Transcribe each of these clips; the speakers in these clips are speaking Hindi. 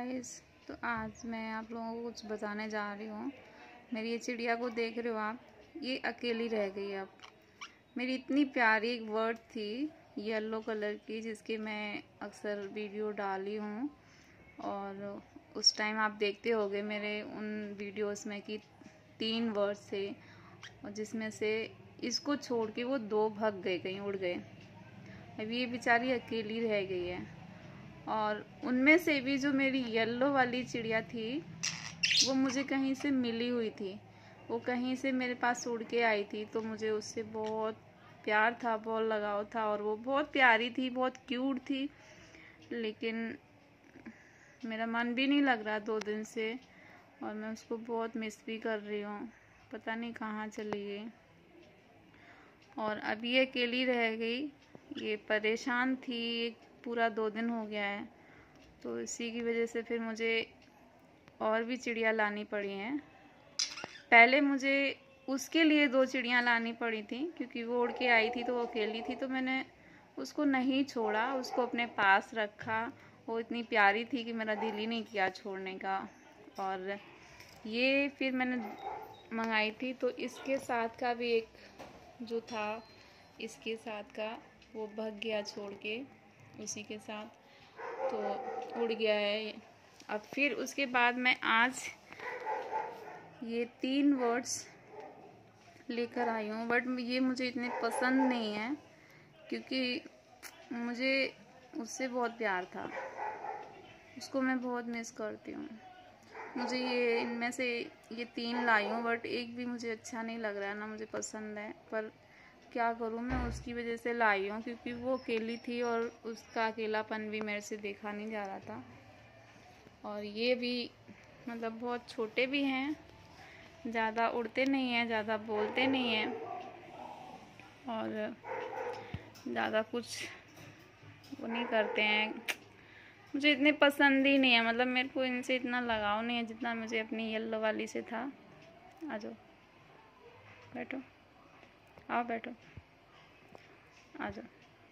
गाइस, तो आज मैं आप लोगों को कुछ बताने जा रही हूँ। मेरी ये चिड़िया को देख रहे हो आप, ये अकेली रह गई। अब मेरी इतनी प्यारी एक बर्ड थी येलो कलर की, जिसकी मैं अक्सर वीडियो डाली हूँ। और उस टाइम आप देखते होंगे मेरे उन वीडियोस में कि 3 बर्ड्स थे, और जिसमें से इसको छोड़ के वो 2 भाग गए, कहीं उड़ गए। अभी ये बेचारी अकेली रह गई है। और उनमें से भी जो मेरी येलो वाली चिड़िया थी वो मुझे कहीं से मिली हुई थी, वो कहीं से मेरे पास उड़ के आई थी। तो मुझे उससे बहुत प्यार था, बहुत लगाव था, और वो बहुत प्यारी थी, बहुत क्यूट थी। लेकिन मेरा मन भी नहीं लग रहा 2 दिन से, और मैं उसको बहुत मिस भी कर रही हूँ। पता नहीं कहाँ चली गई, और अब ये अकेली रह गई। ये परेशान थी, पूरा 2 दिन हो गया है। तो इसी की वजह से फिर मुझे और भी चिड़िया लानी पड़ी हैं। पहले मुझे उसके लिए 2 चिड़िया लानी पड़ी थी, क्योंकि वो उड़ के आई थी तो वो अकेली थी। तो मैंने उसको नहीं छोड़ा, उसको अपने पास रखा। वो इतनी प्यारी थी कि मेरा दिल ही नहीं किया छोड़ने का। और ये फिर मैंने मंगाई थी, तो इसके साथ का भी एक जो था, इसके साथ का वो भाग गया छोड़ के उसी के साथ, तो उड़ गया है। अब फिर उसके बाद मैं आज ये 3 वर्ड्स लेकर आई हूँ, बट ये मुझे इतने पसंद नहीं है, क्योंकि मुझे उससे बहुत प्यार था। उसको मैं बहुत मिस करती हूँ। मुझे ये इनमें से ये 3 लाई हूँ, बट एक भी मुझे अच्छा नहीं लग रहा है, ना मुझे पसंद है। पर क्या करूँ, मैं उसकी वजह से लाई हूँ, क्योंकि वो अकेली थी और उसका अकेलापन भी मेरे से देखा नहीं जा रहा था। और ये भी मतलब बहुत छोटे भी हैं, ज़्यादा उड़ते नहीं हैं, ज़्यादा बोलते नहीं हैं, और ज़्यादा कुछ वो नहीं करते हैं। मुझे इतने पसंद ही नहीं है, मतलब मेरे को इनसे इतना लगाव नहीं है जितना मुझे अपनी येलो वाली से था। आ जाओ, बैठो, आओ बैठो, आ जाओ,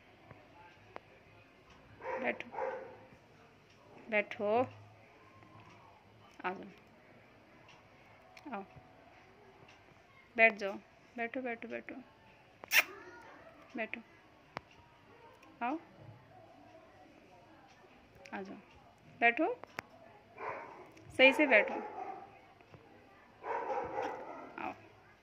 बैठो बैठो, आ जाओ, आओ, बैठ जाओ, बैठो बैठो बैठो बैठो, आओ, आ जाओ, बैठो, सही से बैठो, आओ,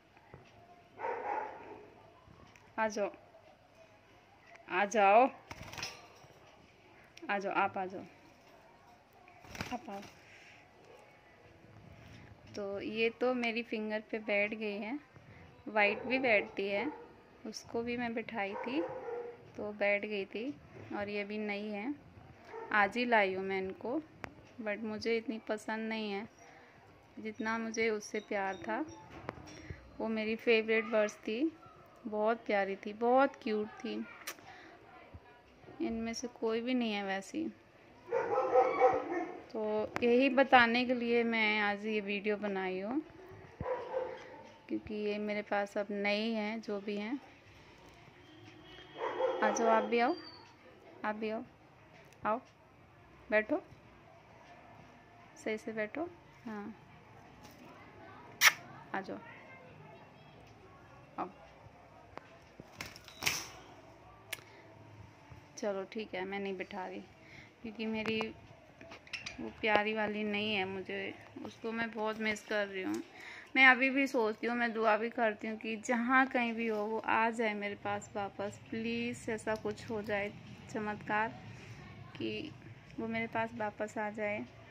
आ जाओ, आ जाओ, आ जाओ, आप आ जाओ, आप आओ। तो ये तो मेरी फिंगर पे बैठ गई है। वाइट भी बैठती है, उसको भी मैं बिठाई थी तो बैठ गई थी। और ये भी नई है, आज ही लाई हूँ मैं इनको, बट मुझे इतनी पसंद नहीं है जितना मुझे उससे प्यार था। वो मेरी फेवरेट बर्ड्स थी, बहुत प्यारी थी, बहुत क्यूट थी। इनमें से कोई भी नहीं है वैसी। तो यही बताने के लिए मैं आज ये वीडियो बनाई हूँ, क्योंकि ये मेरे पास अब नई हैं, जो भी हैं। आ जाओ, आप भी आओ, आप भी आओ, आओ, बैठो, सही से बैठो, हाँ, आ जाओ, आओ। चलो ठीक है, मैं नहीं बिठा रही, क्योंकि मेरी वो प्यारी वाली नहीं है। मुझे उसको मैं बहुत मिस कर रही हूँ। मैं अभी भी सोचती हूँ, मैं दुआ भी करती हूँ कि जहाँ कहीं भी हो वो आ जाए मेरे पास वापस। प्लीज़ ऐसा कुछ हो जाए चमत्कार कि वो मेरे पास वापस आ जाए।